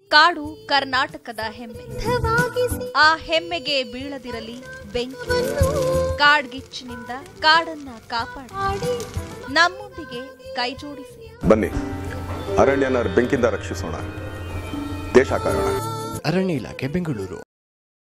ಕಾಡು ಕರ್ನಾಟಕದ ಹೆಮ್ಮೆ. ಆ ಹೆಮ್ಮೆಗೆ ಬೀಳದಿರಲಿ ಬೆಂಕಿ. ಕಾಡ್ಗಿಚ್ಚಿನಿಂದ ಕಾಡನ್ನ ಕಾಪಾಡಿ ನಮ್ಮೊಂದಿಗೆ ಕೈಜೋಡಿಸಿ. ಬನ್ನಿ, ಅರಣ್ಯನ ಬೆಂಕಿಯಿಂದ ರಕ್ಷಿಸೋಣ, ದೇಶ ಕಾಯೋಣ. ಅರಣ್ಯ ಇಲಾಖೆ, ಬೆಂಗಳೂರು.